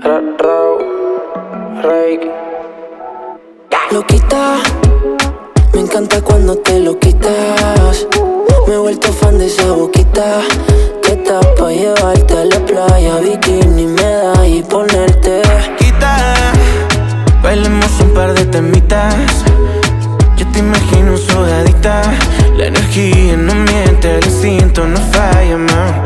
Loquita, me encanta cuando te lo quitas. Me he vuelto fan de esa boquita. Que está pa' llevarte a la playa, bikini, medalla y ponerte. Quita, bailemos un par de temitas. Yo te imagino sudadita. La energía no miente, el instinto no falla, ma.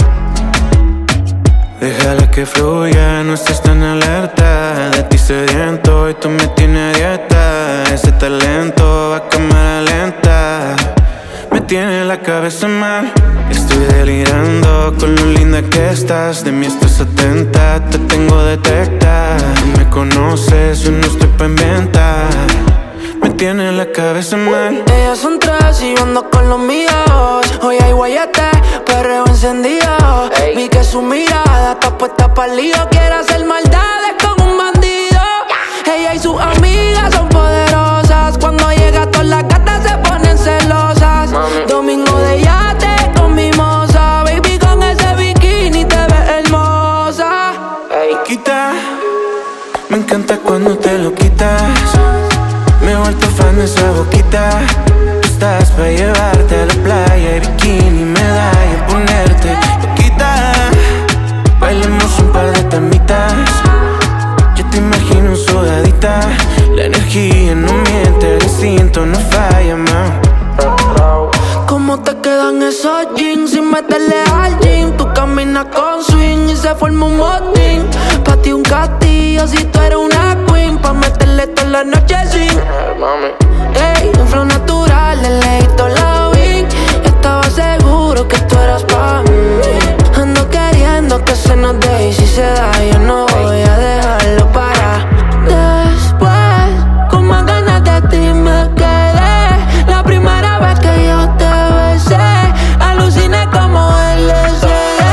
Déjala que fluya, no estés tan alerta. De ti sediento y tú me tienes a dieta. Ese talento va a cámara lenta. Me tiene la cabeza mal. Estoy delirando con lo linda que estás. De mí estás atenta, te tengo detecta. Tú me conoces, yo no estoy pa' inventar. Me tiene la cabeza mal. Ellas son tres y yo ando con los míos. Hoy hay guayete, perreo encendido. Vi que su mirada está puesta pa'l lío. Quiere hacer maldades con un bandido. Ella y sus amigas son poderosas. Cuando llega todas las gatas se ponen celosas. Domingo de yate con mimosa. Baby, con ese bikini te ves hermosa. Quita, me encanta cuando te lo quitas. Me he vuelto fan de esa boquita. Tú estás pa' llevarte a la playa y bikini, medalla y ponerte. Quita, bailemos un par de temitas. Yo te imagino sudadita. La energía no miente, el instinto no falla, ma. ¿Cómo te quedan esos jeans sin meterle al gym? Tú caminas con swing y se forma un motín. Pa' ti un castillo si tú eres una queen. Pa' meterle toda la noche sin ey, un flow natural, le leí toda la wing. Estaba seguro que tú eras pa' mí. Ando queriendo que se nos dé y si se da yo no voy a dejarlo para después. Con más ganas de ti me quedé. La primera vez que yo te besé, aluciné como LSD.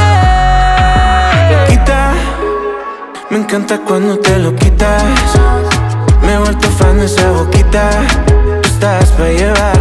Quita, me encanta cuando te lo quitas. Me he vuelto fan de esa boquita. Tú estás pa' llevar